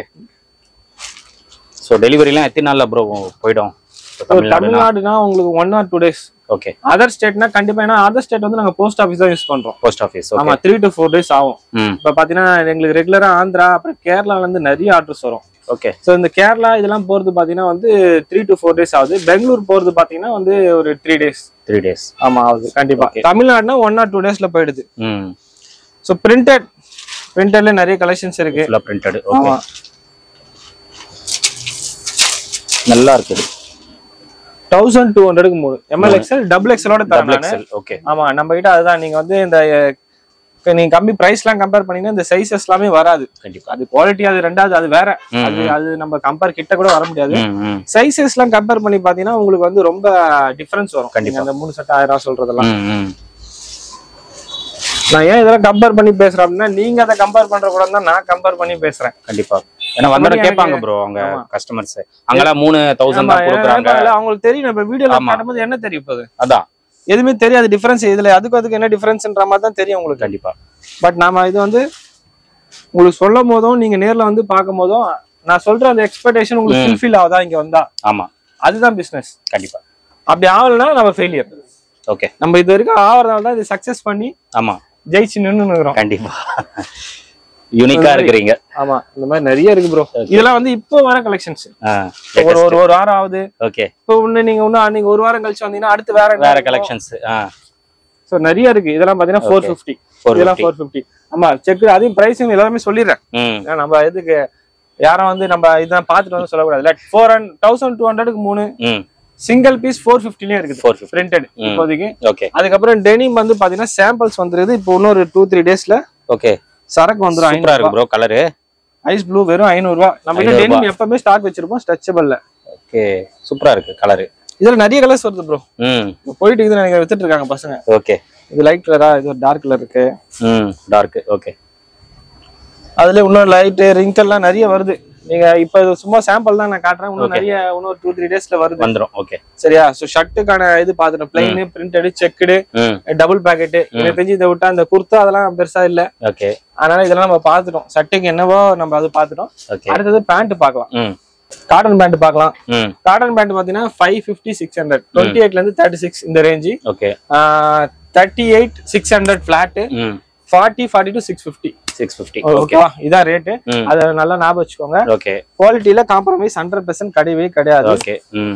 சோ டெலிவரிலாம் எத்தனை நாள்ல ப்ரோ போய்டும்? தமிழ்நாடுனா உங்களுக்கு one or two days. Okay. Other ஸ்டேட்னா கண்டிப்பா, ஏன்னா அதர் ஸ்டேட் வந்து நாங்க போஸ்ட் ஆஃபீஸ் தான் யூஸ் பண்றோம். Post office. ஆமா, த்ரீ டு ஃபோர் டேஸ் ஆகும். இப்ப பாத்தீங்கன்னா எங்களுக்கு ரெகுலரா ஆந்திரா அப்புறம் கேரளால இருந்து நிறைய ஆர்டர்ஸ் வரும். ஓகே. சோ இந்த கேரளா இதெல்லாம் போறது பாத்தீங்கன்னா வந்து த்ரீ டு ஃபோர் டேஸ் ஆகுது. பெங்களூர் போறது பாத்தீங்கன்னா வந்து ஒரு த்ரீ டேஸ் த்ரீ டேஸ் ஆமா ஆகுது கண்டிப்பா. தமிழ்நாடுனா ஒன் ஆர் டூ டேஸ்ல போயிடுது. ம் சோ பிரிண்டட் பிரிண்டட்ல நிறைய கலெக்ஷன்ஸ் இருக்கு. ஃபுல்லா பிரிண்டட். ஓகே, நல்லா இருக்குது. தௌசண்ட் டூ ஹண்ட்ரடுக்கு மூணு எம்எல் எக்ஸ்எல் டபுள் எக்ஸ்எலோட தரேன். ஓகே. ஆமா, நம்ம கிட்ட அதுதான். நீங்க வந்து இந்த நீங்க கம்மி பிரைஸ் எல்லாம் கம்பேர் பண்ணீங்கன்னா இந்த சைசஸ் எல்லாமே வராது. கண்டிப்பா. அது குவாலிட்டி, அது ரெண்டாவது அது வேற. அது அது நம்ம கம்பேர் கிட்ட கூட வர முடியாது. சைசஸ் எல்லாம் கம்பேர் பண்ணி பாத்தீங்கன்னா உங்களுக்கு வந்து ரொம்ப டிஃபரன்ஸ் வரும். கண்டிப்பா. அந்த மூணு சட்டை ஆயிரம் சொல்றதெல்லாம் நான் ஏன் இதெல்லாம் கம்பேர் பண்ணி பேசுறேன் அப்படின்னா, நீங்க அதை கம்பேர் பண்ற கூட தான் நான் கம்பேர் பண்ணி பேசுறேன். கண்டிப்பா. ஏன்னா வந்தற கேட்பாங்க ப்ரோ அவங்க கஸ்டமர்ஸ், அங்கலாம் மூணு ஆயிரம் தான் கொடுக்குறாங்க. அவங்களுக்கு தெரியும். நம்ம வீடியோல காட்டும்போது என்ன தெரியும் போகுது, அதான் எதுவுமே தெரியாது டிஃபரன்ஸ். இதுல அதுக்கு அதுக்கு என்ன டிஃபரன்ஸ்ன்ற மாதிரி தான் தெரியும் உங்களுக்கு. கண்டிப்பா. பட் நாம இது வந்து உங்களுக்கு சொல்லும் போதும் நீங்க நேர்ல வந்து பார்க்கும் போதும் நான் சொல்ற அந்த எக்ஸ்பெக்டேஷன் உங்களுக்கு ஃபுல்ஃபில் ஆகுதா இங்க வந்தா? ஆமா, அதுதான் பிசினஸ். கண்டிப்பா. அப்படி ஆகலன்னா நம்ம ஃபெயிலியர். ஓகே. நம்ம இது வரைக்கும் ஆவறதால தான் இது சக்சஸ் பண்ணி ஆமா ஜெயிச்சு நின்னு நிக்கிறோம். கண்டிப்பா. யூனிக்கா இருக்கீங்க. ஆமா, இந்த மாதிரி நிறைய இருக்கு ப்ரோ. இதெல்லாம் வந்து இப்போ வர கலெக்ஷன்ஸ். ஒரு ஒரு ஒரு வாரம் ஆகுது. ஓகே. இப்போ இன்னும் நீங்க இன்னும் நீங்க ஒரு வாரம் கழிச்சு வந்தீங்கன்னா அடுத்து வேற வேற கலெக்ஷன்ஸ். சோ நிறைய இருக்கு. இதெல்லாம் பாத்தீங்கன்னா ஃபோர் ஃபிஃப்டி. இதெல்லாம் ஃபோர் ஃபிஃப்டி. ஆமா, செக் அதையும் பிரைசிங் எல்லாமே சொல்லிடுறேன். நம்ம இதுக்கு யாரும் வந்து நம்ம இதான் பாத்துட்டு வந்து சொல்லக்கூடாது. ஃபோர் ஹண்ட்ரட் தௌசண்ட் டூ ஹண்ட்ரடுக்கு மூணு சிங்கிள் பீஸ் ஃபோர் ஃபிஃப்டிலயே இருக்குது பிரிண்டட் இப்போதைக்கு. ஓகே. அதுக்கப்புறம் டெனிம் வந்து பாத்தீங்கன்னா சாம்பிள்ஸ் வந்துருது. இப்போ இன்னொரு டூ த்ரீ டேஸ்ல ஓகே சரக்கு வந்துரும். சூப்பரா இருக்கு ப்ரோ. கலர் ஐஸ் ப்ளூ வெறும் ஐநூறு ரூபாய். நம்ம கிட்ட டெனிம் எப்பவுமே ஸ்டாக் வச்சிருப்போம் ஸ்ட்ரெச்சபிள்ல. ஓகே, சூப்பரா இருக்கு கலர். இதுல நிறைய கலர்ஸ் வருது ப்ரோ. ம் போயிட்டு இருக்குது நினைக்க வித்துட்டு இருக்காங்க பசங்க. ஓகே. இது லைட் கலரா, இது டார்க் கலர் இருக்கு. ம் டார்க். ஓகே. அதுல இன்னொரு லைட் ரிங்கிள் எல்லாம் நிறைய வருது. நீங்க இப்ப சும்மா சாம்பிள் தான் நான் காட்டுறேன். இன்னும் நிறைய இன்னொரு டூ த்ரீ டேஸ்ல வருது வந்துரும். ஓகே சரியா? சோ ஷர்ட்டுக்கான இது பாத்துட்டோம். Plain, printed, checked, double pocket. எனக்கு தெரிஞ்சு இதை விட்டா அந்த குர்தா அதெல்லாம் பெருசா இல்ல. ஓகே. அதனால இதெல்லாம் நம்ம பாத்துட்டோம். ஷர்ட்டுக்கு என்னவோ நம்ம அது பாத்துட்டோம். அடுத்தது பேண்ட் பாக்கலாம். காட்டன் பேண்ட் பாக்கலாம். காட்டன் பேண்ட் பாத்தீங்கன்னா five fifty six hundred twenty எயிட்ல இருந்து தேர்ட்டி சிக்ஸ் இந்த range. Okay. Thirty eight six hundred flat, forty forty two six fifty six fifty. ஓகேவா? இதான் ரேட். அத நல்லா ஞாபகம் வச்சுக்கோங்க. ஓகே. குவாலிட்டில காம்ப்ரமைஸ் ஹண்ட்ரட் பர்சன்ட் கிடையவே கிடையாது. ஓகே. ம்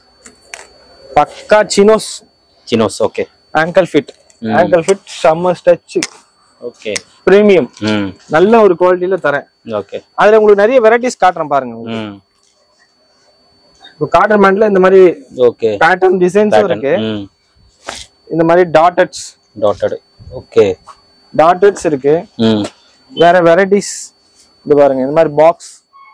பக்கா chinos. Chinos. Okay. Ankle fit. Ankle fit summer stretch. Okay. Premium. ம் நல்ல ஒரு குவாலிட்டில தரேன். ஓகே. அதுல உங்களுக்கு நிறைய வெரைட்டிஸ் காட்டுறேன் பாருங்க. ம் இப்போ காட்டன் பேண்ட்ல இந்த மாதிரி ஓகே பேட்டர்ன் டிசைன்ஸ் இருக்கு. இந்த மாதிரி டாட்டட்ஸ் டாட்டட். ஓகே. டாட்டட்ஸ் இருக்கு. ம் வேற வெரைட்டிஸ் இது பாருங்க. இந்த மாதிரி பாக்ஸ்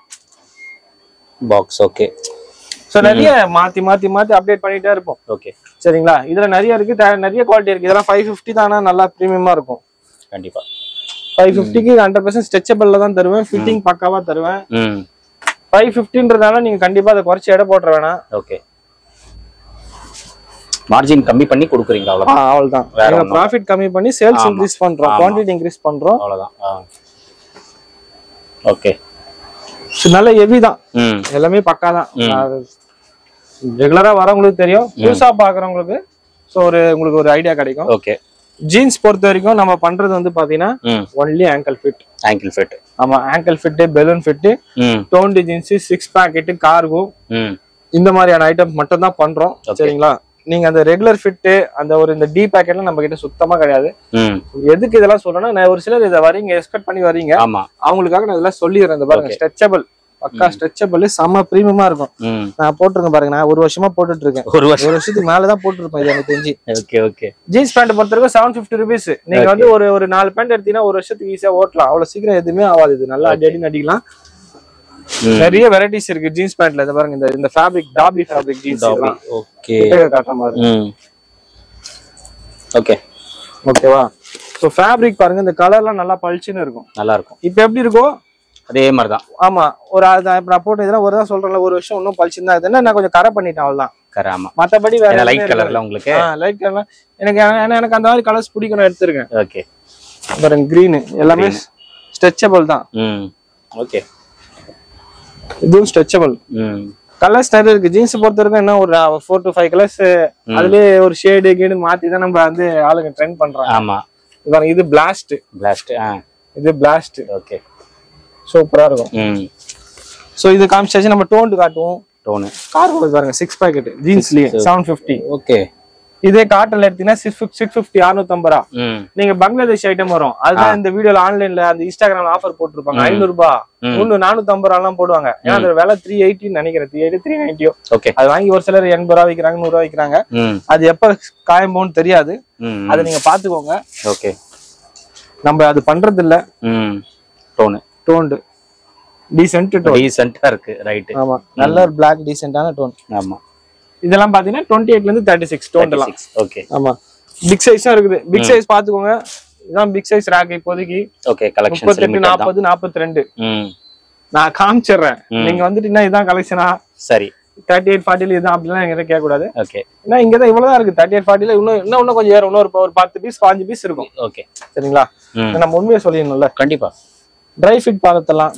பாக்ஸ். ஓகே. சோ நிறைய மாத்தி மாத்தி மாத்தி அப்டேட் பண்ணிட்டே இருப்போம். ஓகே சரிங்களா? இதுல நிறைய இருக்கு, நிறைய குவாலிட்டி இருக்கு. இதெல்லாம் ஃபைவ் ஃபிஃப்டி தானா நல்லா பிரீமியமா இருக்கும். கண்டிப்பா. ஃபைவ் ஃபிஃப்டிக்கு ஹண்ட்ரட் பர்சன்ட் ஸ்ட்ரெச்சபிள்ல தான் தருவேன். ஃபிட்டிங் பக்காவா தருவேன். ஃபைவ் ஃபிஃப்டின்றதால நீங்க கண்டிப்பா அதை குறைச்சி எடை போட்டுற வேணாம். ஓகே. மார்ஜின் கம்மி பண்ணி கொடுக்குறீங்க அவ்வளவுதான். அவ்வளவுதான். வேற ப்ராஃபிட் கம்மி பண்ணி சேல்ஸ் இன்க்ரீஸ் பண்றோம், குவாண்டிட்டி இன்க்ரீஸ் பண்றோம். அவ்வளவுதான். ஓகே. நல்ல ஹெவி தான், எல்லாமே பக்கா தான். ரெகுலரா வரவங்களுக்கு தெரியும், புதுசா பாக்குறவங்களுக்கு சோ ஒரு உங்களுக்கு ஒரு ஐடியா கிடைக்கும். ஓகே. ஜீன்ஸ் பொறுத்த வரைக்கும் நம்ம பண்றது வந்து பாத்தீங்கன்னா only ankle fit. Ankle fit. ஆமா, ankle fit, balloon fit, toned jeans, six pocket, cargo, இந்த மாதிரியான ஐட்டம் மட்டும் தான் பண்றோம். சரிங்களா? நீங்க அந்த ரெகுலர் ஃபிட் அந்த ஒரு இந்த டி பாக்கெட்ல நம்ம கிட்ட சுத்தமா கிடையாது. எதுக்கு இதெல்லாம் சொல்றேன்னா, ஒரு சிலர் இதை வரீங்க எக்ஸ்பெக்ட் பண்ணி வரீங்க, அவங்களுக்காக நான் இதெல்லாம் சொல்லிடுறேன். இந்த பாருங்க, ஸ்ட்ரெச்சபிள், பக்கா ஸ்ட்ரெச்சபிள், செம்ம பிரீமியமா இருக்கும். நான் போட்டிருக்கேன் பாருங்க, நான் ஒரு வருஷமா போட்டுட்டு இருக்கேன். ஒரு வருஷத்துக்கு மேலதான் போட்டுருப்பேன் இது எனக்கு தெரிஞ்சு. Okay okay. ஜீன்ஸ் பேண்ட் பொறுத்த வரைக்கும் செவன் பிப்டி ருபீஸ். நீங்க வந்து ஒரு ஒரு நாலு பேண்ட் எடுத்தீங்கன்னா ஒரு வருஷத்துக்கு ஈஸியா ஓட்டலாம். அவ்வளவு சீக்கிரம் எதுவுமே ஆகாது. இது நல்லா அடி அடி அடிக்கலாம். நிறைய வெரைட்டிஸ் இருக்கு ஜீன்ஸ் பேண்ட்ல. இத பாருங்க, இந்த இந்த fabric dobby fabric jeans. Okay. காட்ட மாதிரி. ஓகே. ஓகேவா? சோ ஃபேப்ரிக் பாருங்க, இந்த கலர்லாம் நல்லா பளிச்சுன்னு இருக்கும். நல்லா இருக்கும். இப்போ எப்படி இருக்கும் அதே மாதிரி தான். ஆமா, ஒரு நான் போட்டு இதெல்லாம் ஒரு தான் சொல்றேன்ல, ஒரு வருஷம் இன்னும் பளிச்சுன்னு தான் இருக்குதுன்னா நான் கொஞ்சம் கரை பண்ணிட்டேன், அவ்வளவுதான். கரை. ஆமா. மத்தபடி வேற லைட் கலர்ல உங்களுக்கு லைட் கலர் எனக்கு எனக்கு அந்த மாதிரி கலர்ஸ் பிடிக்கும், நான் எடுத்துருக்கேன். ஓகே. பாருங்க, கிரீன் எல்லாமே ஸ்ட்ரெச்சபிள் தான். ம். ஓகே. இதுவும் ஸ்ட்ரெச்சபிள். ம். கலர்ஸ் நிறைய இருக்கு. ஜீன்ஸ் பொறுத்த வரைக்கும் என்ன ஒரு ஃபோர் டு ஃபைவ் கலர்ஸ், அதுலயே ஒரு ஷேடு கீடு மாத்தி தான் நம்ம வந்து ஆளுங்க ட்ரெண்ட் பண்றாங்க. ஆமா. பாருங்க, இது பிளாஸ்ட். பிளாஸ்ட். ஆ, இது பிளாஸ்ட். ஓகே. சூப்பரா இருக்கும். ம். சோ இது காமிச்சாச்சு. நம்ம டோன் காட்டுவோம். டோன் கார்கோ பாருங்க, சிக்ஸ் பாக்கெட் ஜீன்ஸ்லயே செவன் பிப்டி. ஓகே. இதே காட்டன்ல எடுத்தீங்கன்னா சிக்ஸ் பிப்டி, அறுநூத்தம்பது ரூபா. நீங்க பங்களாதேஷ் ஐட்டம் வரும், அதுதான் இந்த வீடியோல ஆன்லைன்ல அந்த இன்ஸ்டாகிராம்ல ஆஃபர் போட்டுருப்பாங்க. ஐநூறு ரூபாய் ஒண்ணு நானூத்தி ஐம்பது ரூபா எல்லாம் போடுவாங்க. ஏன்னா அந்த விலை த்ரீ எயிட்டி நினைக்கிறேன், த்ரீ எயிட்டி த்ரீ நைன்டியோ. அது வாங்கி ஒரு சிலர் எண்பது ரூபா விற்கிறாங்க, நூறு ரூபா விற்கிறாங்க. அது எப்ப காயம் போன்னு தெரியாது, அதை நீங்க பாத்துக்கோங்க. ஓகே. நம்ம அது பண்றது இல்ல. டோன் டோன்டு டீசன்ட் டோன், டீசன்ட்டா இருக்கு. ரைட். ஆமா, நல்ல ஒரு பிளாக் டீசன்ட்டான டோன். ஆமா. இதெல்லாம் பாத்தீங்கன்னா டுவெண்ட்டி எயிட்ல இருந்து தேர்ட்டி சிக்ஸ் டோன் எல்லாம். ஓகே. ஆமா, பிக் சைஸா இருக்குது. பிக் சைஸ் பாத்துக்கோங்க. இதான் பிக் சைஸ் ரேக் இப்போதைக்கு. ஓகே. கலெக்ஷன் முப்பத்தி எட்டு, நாற்பது, நாற்பத்தி ரெண்டு. நான் காமிச்சிடுறேன், நீங்க வந்துட்டீங்கன்னா இதான் கலெக்ஷனா. சரி. தேர்ட்டி எயிட் ஃபார்ட்டில இதான் அப்படிலாம் எங்கிட்ட கேட்க கூடாது. ஓகே. ஏன்னா இங்கதான் இவ்வளவுதான் இருக்கு. தேர்ட்டி எயிட் ஃபார்ட்டில இன்னும் இன்னும் இன்னும் கொஞ்சம் ஏறும். இன்னொரு ஒரு பத்து பீஸ் பாஞ்சு பீஸ் இருக்கும். ஓகே. சரிங்களா? நம்ம உண்மையை சொல்லிடணும்ல. கண்டிப்பா. ட்ரை ஃபிட் பார்த்தலாம்.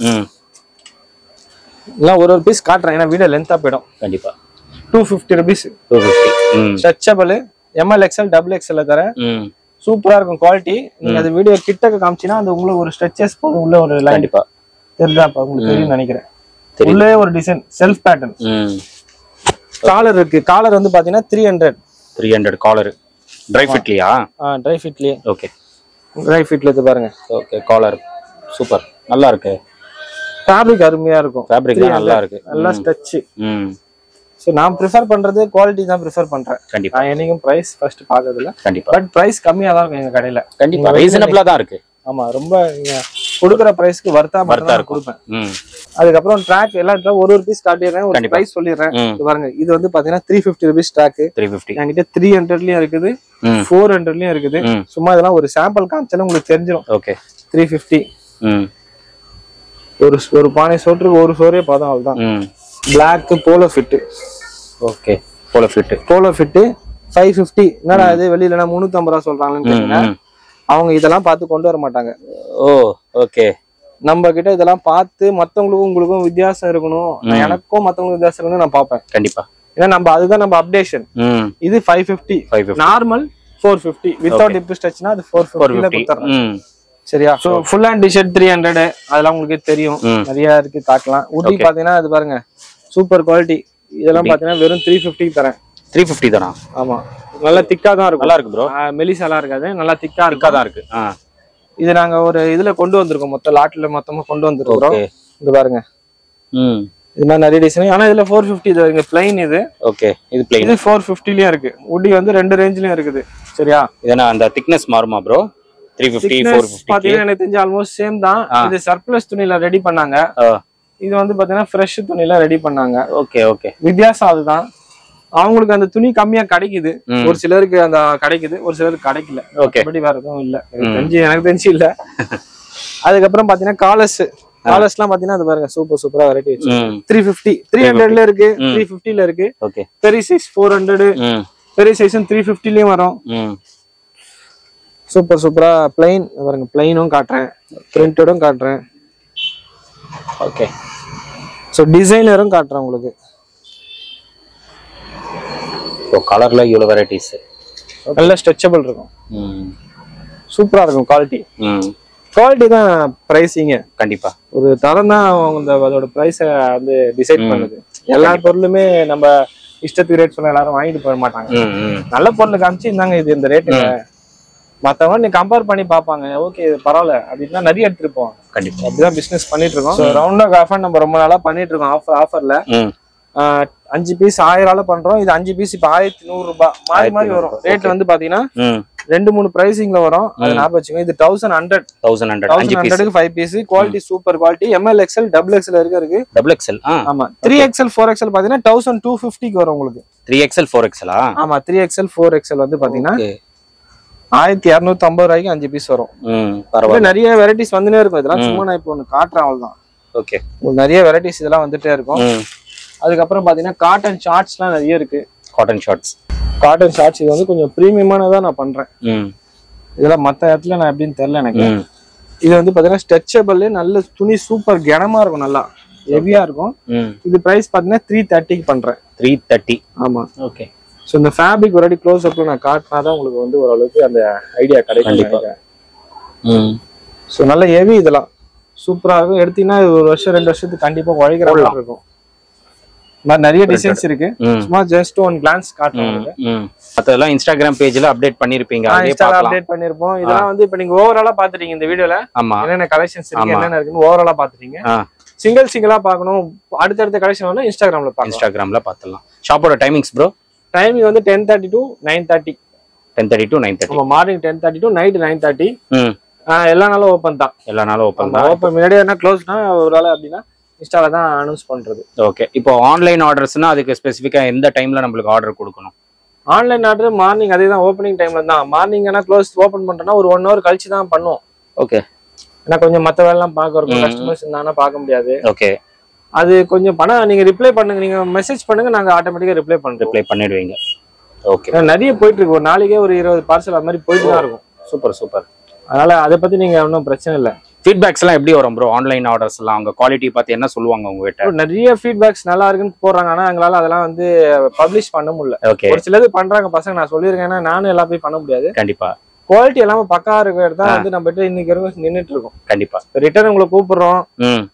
எல்லாம் ஒரு ஒரு பீஸ் காட்டுறேன், ஏன்னா வீடியோ லென்த்தா போயிடும். கண்டிப்பா. Two fifty rupees. Two fifty. Stretchable, M L XL, double XL தரேன். சூப்பரா இருக்கும் குவாலிட்டி. நீங்க அந்த வீடியோ கிட்டக்க காமிச்சினா அது உங்களுக்கு ஒரு ஸ்ட்ரெச்சஸ் போதும். உள்ள ஒரு லைன் கண்டிப்பா தெரியுதாப்பா உங்களுக்கு தெரியும் நினைக்கிறேன். உள்ளே ஒரு டிசைன் செல்ஃப் பேட்டர்ன். காலர் இருக்கு. காலர் வந்து பாத்தீங்கன்னா three hundred. Three hundred collar. Dry ஃபிட்லியா? ஆ, ட்ரை ஃபிட்லயே. ஓகே. ட்ரை ஃபிட்ல இது பாருங்க. ஓகே. காலர் சூப்பர், நல்லா இருக்கு. ஃபேப்ரிக் அருமையா இருக்கும். ஃபேப்ரிக் நல்லா இருக்கு, நல்லா ஸ்ட்ரெச். ம். சோ நான் பிரெஃபர் பண்றது குவாலிட்டி தான் பிரெஃபர் பண்றேன். கண்டிப்பா. நான் என்னைக்கும் பிரைஸ் ஃபர்ஸ்ட் பாக்குறது இல்ல. கண்டிப்பா. பட் பிரைஸ் கம்மியா தான் இருக்கும் எங்க கடையில. கண்டிப்பா ரீசனபிளா தான் இருக்கு. ஆமா, ரொம்ப நீங்க கொடுக்குற பிரைஸ்க்கு வர்த்தா வர்த்தா கொடுப்பேன். ம். அதுக்கு அப்புறம் ட்ராக் எல்லாம் ஒரு ஒரு பீஸ் காட்டிடுறேன், ஒரு பிரைஸ் சொல்லிடுறேன். இது பாருங்க, இது வந்து பாத்தீங்கன்னா three fifty rupees track. Three fifty. என்கிட்ட த்ரீ ஹண்ட்ரட்லயும் இருக்குது, ஃபோர் ஹண்ட்ரட்லயும் இருக்குது. சும்மா இதெல்லாம் ஒரு சாம்பிள் காமிச்சாலும் உங்களுக்கு தெரிஞ்சிடும். ஓகே. Three fifty. ம். ஒரு ஒரு பானை சோற்றுக்கு ஒரு சோறே பாதம், அவ்வளவுதான். Black polo fit. Okay. Polo fit. Polo fit five fifty. என்னடா இது வெளியில முன்னூத்தி ஐம்பது ரூபா சொல்றாங்கன்னு கேட்டீங்கன்னா, அவங்க இதெல்லாம் பார்த்து கொண்டு வர மாட்டாங்க. ஓ, ஓகே. நம்ம கிட்ட இதெல்லாம் பார்த்து மத்தவங்களுக்கும் உங்களுக்கும் வித்தியாசம் இருக்கணும், எனக்கும் மத்தவங்களுக்கும் வித்தியாசம் இருக்கணும் நான் பாப்பேன். கண்டிப்பா. ஏன்னா நம்ம அதுதான் நம்ம அப்டேஷன். இது five fifty. Normal four fifty. Without dip ஸ்ட்ரெச்னா அது ஃபோர் ஃபிஃப்டில கொடுத்துறேன். சரியா? So full hand T shirt three hundred. அதெல்லாம் உங்களுக்கு தெரியும், நிறைய இருக்கு, காட்டலாம். ஊட்டி பாத்தீங்கன்னா அது பாருங்க, சூப்பர் குவாலிட்டி. இதெல்லாம் பாத்தீங்கன்னா வெறும் த்ரீ ஃபிஃப்டிக்கு தரேன். த்ரீ ஃபிஃப்டி தானா? ஆமா, நல்லா திக்கா தான் இருக்கும். நல்லா இருக்கு ப்ரோ. மெலிசாலாம் இருக்காது, நல்லா திக்கா இருக்கா தான் இருக்கு. இது நாங்க ஒரு இதுல கொண்டு வந்திருக்கோம், மொத்த லாட்ல மொத்தமா கொண்டு வந்திருக்கோம். இது பாருங்க. ம். இது மாதிரி நிறைய டிசைன். ஆனா இதுல ஃபோர் ஃபிஃப்டி இது இங்க பிளைன். இது ஓகே. இது பிளைன். இது ஃபோர் ஃபிஃப்டிலயும் இருக்கு. உட்டி வந்து ரெண்டு ரேஞ்ச்லயும் இருக்குது. சரியா? இதனா அந்த திக்னஸ் மாறுமா bro? Three fifty four fifty பாத்தீங்கன்னா எனக்கு தெரிஞ்ச ஆல்மோஸ்ட் சேம் தான். இது சர்ப்ளஸ் துணியில ரெடி பண்ணாங்க. இது வந்து பாத்தீங்கன்னா ஃப்ரெஷ் துணியில ரெடி பண்ணாங்க. Okay okay. வித்தியாசம் அதுதான். அவங்களுக்கு அந்த துணி கம்மியா கிடைக்குது, ஒரு சிலருக்கு அந்த கிடைக்குது, ஒரு சிலருக்கு கிடைக்கல. ஓகே. பட் வேற எதுவும் இல்ல எனக்கு தெரிஞ்சு, எனக்கு தெரிஞ்சு இல்ல. அதுக்கப்புறம் பாத்தீங்கன்னா காலர்ஸ். காலர்ஸ் எல்லாம் பாத்தீங்கன்னா அது பாருங்க, சூப்பர் சூப்பரா வெரைட்டி வச்சு த்ரீ ஃபிஃப்டி. த்ரீ ஹண்ட்ரட்ல இருக்கு, த்ரீ ஃபிஃப்டில இருக்கு. ஓகே. பெரிய சைஸ் ஃபோர் ஹண்ட்ரட், பெரிய சைஸும் த்ரீ ஃபிஃப்டிலயும் வரும். சூப்பர் சூப்பரா பிளைன் பாருங்க. பிளைனும் காட்டுறேன், பிரிண்டடும் காட்டுறேன். ஓகே. ஸோ டிசைனரும் காட்டுறேன் உங்களுக்கு. ஸோ கலர்ல இவ்வளோ வெரைட்டிஸ், நல்ல ஸ்ட்ரெச்சபிள் இருக்கும். ம், சூப்பரா இருக்கும். குவாலிட்டி ம், குவாலிட்டி தான் ப்ரைஸிங்க. கண்டிப்பா ஒரு தரம் தான் அந்த அதோட ப்ரைஸை வந்து டிசைட் பண்ணுது. எல்லா பொருளுமே நம்ம இஷ்டத்துக்கு ரேட் சொன்னா எல்லாரும் வாங்கிட்டு போக மாட்டாங்க. ம், ம், நல்ல பொருள் காமிச்சு இருந்தாங்க இது இந்த ரேட்டு, மற்றவங்க நீ கம்பேர் பண்ணி பார்ப்பாங்க. ஓகே இது பரவாயில்ல அப்படின்னா நிறைய எடுத்துருப்போம். கண்டிப்பா அப்படிதான் பிசினஸ் பண்ணிட்டு இருக்கோம். ரவுண்ட் ஆஃபர் நம்ம ரொம்ப நாளா பண்ணிட்டு இருக்கோம். ஆஃபர் ஆஃபர்ல ம், அஞ்சு பீஸ் ஆயிரம் பண்றோம். இது அஞ்சு பீஸ் இப்ப ஆயிரத்தி நூறு ரூபாய் மாறி மாறி வரும். ரேட் வந்து பாத்தீங்கன்னா ம், ரெண்டு மூணு பிரைசிங்ல வரும். அது ஞாபகம் வச்சுக்கோங்க. இது thousand hundred thousand hundred thousand ஹண்ட்ரடுக்கு five piece. Quality super quality. M L XL double XL இருக்கு இருக்கு டபுள் எக்ஸ்எல். ஆமா. த்ரீ எக்ஸ்எல் ஃபோர் எக்ஸ்எல் பாத்தீங்கன்னா தௌசண்ட் டூ ஃபிஃப்டிக்கு வரும் உங்களுக்கு. த்ரீ எக்ஸ்எல் ஃபோர் எக்ஸ்எலா? ஆமா. த்ரீ எக்ஸ்எல் ஃபோர் எக்ஸ்எல் வந்து பாத்தீங்கன்னா ஆயிரத்தி இரநூத்தி ஐம்பது ரூபாய்க்கு அஞ்சு பீஸ் வரும். பரவாயில்ல. நிறைய வெரைட்டிஸ் வந்துனே இருக்கும். இதெல்லாம் சும்மா நான் இப்போ ஒன்று காட்டுறேன், அவ்வளவுதான். ஓகே. நிறைய வெரைட்டிஸ் இதெல்லாம் வந்துட்டே இருக்கும். அதுக்கப்புறம் பாத்தீங்கன்னா காட்டன் ஷார்ட்ஸ்லாம் நிறைய இருக்கு. காட்டன் ஷார்ட்ஸ் காட்டன் ஷார்ட்ஸ் இது வந்து கொஞ்சம் ப்ரீமியமானதா நான் பண்றேன். இதெல்லாம் மற்ற இடத்துல நான் எப்படின்னு தெரியல எனக்கு. இது வந்து பாத்தீங்கன்னா ஸ்ட்ரெச்சபிள், நல்ல துணி, சூப்பர் கனமா இருக்கும், நல்லா ஹெவியா இருக்கும். இது பிரைஸ் பாத்தீங்கன்னா த்ரீ தேர்ட்டிக்கு பண்றேன். த்ரீ தேர்ட்டி ஆமா. ஓகே. ஸோ இந்த ஃபேப்ரிக் ஒரு க்ளோஸ் அப்ல நான் காட்டினாதான் உங்களுக்கு வந்து ஓரளவுக்கு அந்த ஐடியா கிடைக்கும். ஸோ நல்ல ஹெவி, இதெல்லாம் சூப்பரா இருக்கும். எடுத்தீங்கன்னா ஒரு வருஷம் ரெண்டு வருஷத்துக்கு கண்டிப்பா உழைக்கிற மாதிரி இருக்கும். மாதிரி நிறைய டிசைன்ஸ் இருக்கு. சும்மா ஜஸ்ட் ஒன் கிளான்ஸ் காட்டுறேன். அதெல்லாம் இன்ஸ்டாகிராம் பேஜ்ல அப்டேட் பண்ணிருப்பீங்க, அதே பார்க்கலாம். அப்டேட் பண்ணிருப்போம். இதெல்லாம் வந்து இப்போ நீங்க ஓவராலா பாத்துட்டீங்க இந்த வீடியோல. ஆமா. என்னென்ன கலெக்ஷன்ஸ் இருக்கு, என்னென்ன இருக்குன்னு ஓவராலா பாத்துட்டீங்க. சிங்கிள் சிங்கிளா பார்க்கணும், அடுத்தடுத்த கலெக்ஷன் வந்து இன்ஸ்டாகிராம்ல பார்க்கலாம். இன்ஸ்டாகிராம்ல பார்த்தலாம். ஷாப்போட டைமிங்ஸ் ப்ரோ? டைமிங் வந்து ten thirty to nine thirty. Ten thirty to nine thirty. ஆமா. Morning ten thirty to night nine thirty. ம். எல்லா நாளும் ஓப்பன் தான். எல்லா நாளும் ஓப்பன் தான். ஓப்பன் முன்னாடியே என்ன க்ளோஸ்னா ஒரு வேளை அப்படின்னா இன்ஸ்டால தான் அனௌன்ஸ் பண்றது. ஓகே. இப்போ ஆன்லைன் ஆர்டர்ஸ்னா அதுக்கு ஸ்பெசிஃபிக்கா எந்த டைம்ல நம்மளுக்கு ஆர்டர் கொடுக்கணும்? ஆன்லைன் ஆர்டர் மார்னிங் அதே தான், ஓப்பனிங் டைம்ல தான். மார்னிங் என்ன க்ளோஸ் ஓப்பன் பண்றோம்னா ஒரு ஒன் ஹவர் கழிச்சு தான் பண்ணுவோம். ஓகே. ஏன்னா கொஞ்சம் மற்ற வேலைலாம் பார்க்க இருக்கும், கஸ்டமர்ஸ் இருந்தாங்கன்னா பார்க்க முடியாது. ஓகே. அது கொஞ்சம் பணம் நீங்க ரிப்ளை பண்ணுங்க, நீங்க மெசேஜ் பண்ணுங்க, நாங்க ஆட்டோமேட்டிக்கா ரிப்ளை பண்றோம். ரிப்ளை பண்ணிடுவீங்க. ஓகே. நிறைய போயிட்டு இருக்கு. ஒரு நாளைக்கே ஒரு இருபது பார்சல் அது மாதிரி போயிட்டு தான் இருக்கும். Super super. அதனால அதை பத்தி நீங்க ஒன்றும் பிரச்சனை இல்லை. ஃபீட்பேக்ஸ் எல்லாம் எப்படி வரும் ப்ரோ? ஆன்லைன் ஆர்டர்ஸ் எல்லாம் அவங்க குவாலிட்டி பார்த்து என்ன சொல்லுவாங்க உங்ககிட்ட? நிறைய ஃபீட்பேக்ஸ் நல்லா இருக்குன்னு போடுறாங்க. ஆனா எங்களால அதெல்லாம் வந்து பப்ளிஷ் பண்ண முடியல. ஓகே. ஒரு சிலது பண்றாங்க பசங்க, நான் சொல்லியிருக்கேன். ஏன்னா நானும் எல்லாம் போய் பண்ண முடியாது. கண்டிப்பா. குவாலிட்டி எல்லாமே பக்கா இருக்கிறது தான் வந்து நம்ம கிட்ட இன்னைக்கு வரைக்கும் நின்றுட்டு இருக்கோம். கண்டிப்பா. ரிட்டர்ன் உங்களை கூப்பிடுறோம்.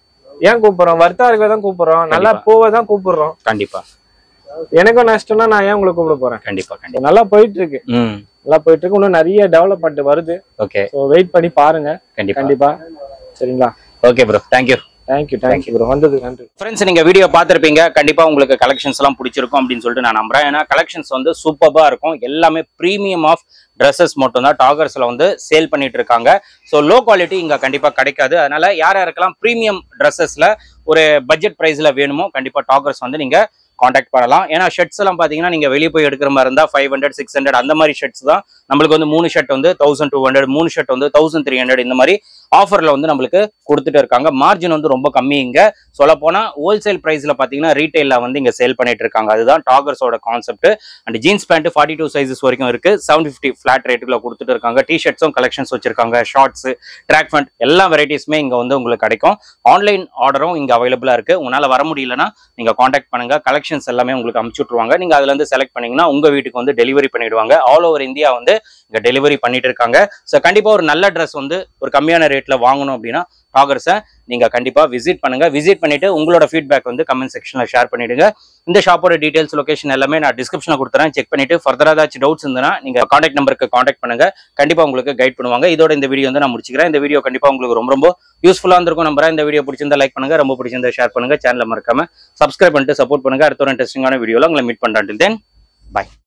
ஏன் கூப்பிடுறோம்? வர்த்தா இருக்கதான் கூப்பிடுறோம், நல்லா போவை தான் கூப்பிடுறோம். கண்டிப்பா. எனக்கும் நஷ்டம்னா நான் ஏன் உங்களை கூப்பிட போறேன்? கண்டிப்பா கண்டிப்பா. நல்லா போயிட்டு இருக்கு. நல்லா போயிட்டு இருக்கு. இன்னும் நிறைய டெவலப்மெண்ட் வருது. ஓகே. சோ வெயிட் பண்ணி பாருங்க. கண்டிப்பா கண்டிப்பா. சரிங்களா? Okay bro, thank you. Thank you thank you bro, வந்தது நன்றி. ஃப்ரெண்ட்ஸ், நீங்க வீடியோ பார்த்துருப்பீங்க. கண்டிப்பா உங்களுக்கு கலெக்ஷன்ஸ் எல்லாம் பிடிச்சிருக்கும் அப்படின்னு சொல்லிட்டு நான் நம்புறேன். ஏன்னா கலெக்ஷன்ஸ் வந்து சூப்பர்பா இருக்கும். எல்லாமே ப்ரீமியம் ஆஃப் ட்ரெஸ்ஸஸ் மட்டும் தான் டாகர்ஸ்ல வந்து சேல் பண்ணிட்டு இருக்காங்க. ஸோ லோ குவாலிட்டி இங்க கண்டிப்பா கிடைக்காது. அதனால யார் யாருக்கெல்லாம் ப்ரீமியம் ட்ரெஸ்ஸஸ்ல ஒரு பட்ஜெட் பிரைஸ்ல வேணுமோ கண்டிப்பா டாகர்ஸ் வந்து நீங்க காண்டாக்ட் பண்ணலாம். ஏன்னா ஷர்ட்ஸ் எல்லாம் பாத்தீங்கன்னா நீங்க வெளியே போய் எடுக்கிற மாதிரி இருந்தா ஃபைவ் ஹண்ட்ரட் சிக்ஸ் ஹண்ட்ரட் அந்த மாதிரி ஷர்ட்ஸ் தான். நம்மளுக்கு வந்து மூணு ஷர்ட் வந்து தௌசண்ட் டூ ஹண்ட்ரட் மூணு ஷர்ட் வந்து தௌசண்ட் த்ரீ ஹண்ட்ரட் இந்த மாதிரி ஆஃபர்ல வந்து நம்மளுக்கு கொடுத்துட்டு இருக்காங்க. மார்ஜின் வந்து ரொம்ப கம்மி. இங்க சொல்ல போனா ஹோல்சேல் பிரைஸ்ல பாத்தீங்கன்னா ரீட்டைல்ல வந்து இங்க சேல் பண்ணிட்டு இருக்காங்க. அதுதான் டாகர்ஸோட concept. And jeans pant forty two sizes வரைக்கும் இருக்கு. செவன் ஃபிஃப்டி ஃபிளாட் ரேட்டுல கொடுத்துட்டு இருக்காங்க. டி ஷர்ட்ஸும் கலெக்ஷன்ஸ் வச்சிருக்காங்க. ஷார்ட்ஸ், ட்ராக் பேண்ட் எல்லா வெரைட்டிஸுமே இங்க வந்து உங்களுக்கு கிடைக்கும். ஆன்லைன் ஆர்டரும் இங்க அவைலபிளா இருக்கு. உங்களால வர முடியலன்னா நீங்க காண்டாக்ட் பண்ணுங்க. கலெக்ஷன்ஸ் எல்லாமே உங்களுக்கு அனுப்பிச்சு விட்டுருவாங்க. நீங்க அதுல இருந்து செலக்ட் பண்ணீங்கன்னா உங்க வீட்டுக்கு வந்து டெலிவரி பண்ணிடுவாங்க. ஆல் ஓவர் இந்தியா வந்து இங்க டெலிவரி பண்ணிட்டு இருக்காங்க. ஸோ கண்டிப்பா ஒரு நல்ல ட்ரெஸ் வந்து ஒரு கம்மியான ரேட்ல வாங்கணும் அப்படின்னா டாகர்ஸை நீங்க கண்டிப்பா விசிட் பண்ணுங்க. விசிட் பண்ணிட்டு உங்களோட ஃபீட்பேக் வந்து கமெண்ட் செக்ஷன்ல ஷேர் பண்ணிடுங்க. இந்த ஷாப்போட டீடைல்ஸ், லொகேஷன் எல்லாமே நான் டிஸ்கிரிப்ஷன்ல கொடுத்துறேன். செக் பண்ணிட்டு ஃபர்தரா ஏதாச்சும் டவுட்ஸ் இருந்ததுன்னா நீங்க காண்டாக்ட் நம்பருக்கு காண்டாக்ட் பண்ணுங்க. கண்டிப்பா உங்களுக்கு கைட் பண்ணுவாங்க. இதோட இந்த வீடியோ வந்து நான் முடிச்சுக்கிறேன். இந்த வீடியோ கண்டிப்பா உங்களுக்கு ரொம்ப ரொம்ப யூஸ்ஃபுல்லா இருந்திருக்கும் நம்புறேன். இந்த வீடியோ பிடிச்சிருந்தா லைக் பண்ணுங்க, ரொம்ப பிடிச்சிருந்தா ஷேர் பண்ணுங்க. சேனலை மறக்காம சப்ஸ்கிரைப் பண்ணிட்டு சப்போர்ட் பண்ணுங்க. அடுத்த ஒரு இன்ட்ரெஸ்டிங்கான வீடியோல உங்களை மீட் பண்றேன். Then by.